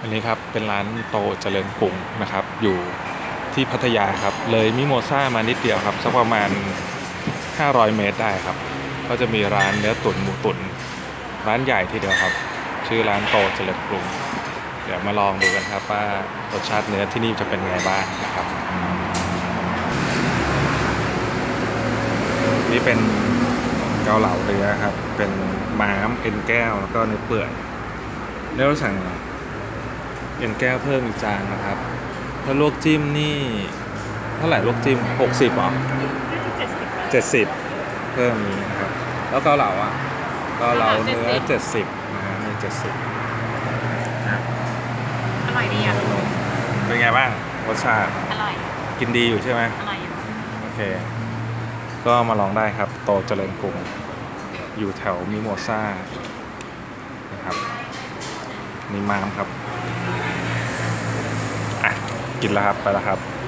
อันนี้ครับเป็นร้านโตเจริญกรุงนะครับอยู่ที่พัทยาครับเลยมิโมซ่ามานิดเดียวครับสักประมาณ500 เมตรได้ครับก็จะมีร้านเนื้อตุ๋นหมูตุ๋นร้านใหญ่ทีเดียวครับชื่อร้านโตเจริญกรุงเดี๋ยวมาลองดูกันครับว่ารสชาติเนื้อที่นี่จะเป็นไงบ้างนะครับนี่เป็นเกาเหลาเนื้อครับเป็นม้ามเอ็นแก้วแล้วก็เนื้อเปื่อยเนื้อเราสั่งเอ็นแก้วเพิ่มอีกจานนะครับถ้าลวกจิ้มนี่เท่าไหร่ลวกจิ้ม60หรอ70เพิ่มนี้นะครับแล้วเกาเหลาเกาเหลาเนื้อ70นะฮะนี่70นะอร่อยดีอ่ะเป็นไงบ้างรสชาติอร่อยกินดีอยู่ใช่ไหมอร่อยอยู่โอเคก็มาลองได้ครับโตเจริญกรุงอยู่แถวมิโมซ่านะครับนี่มามครับกินแล้วครับไปแล้วครับ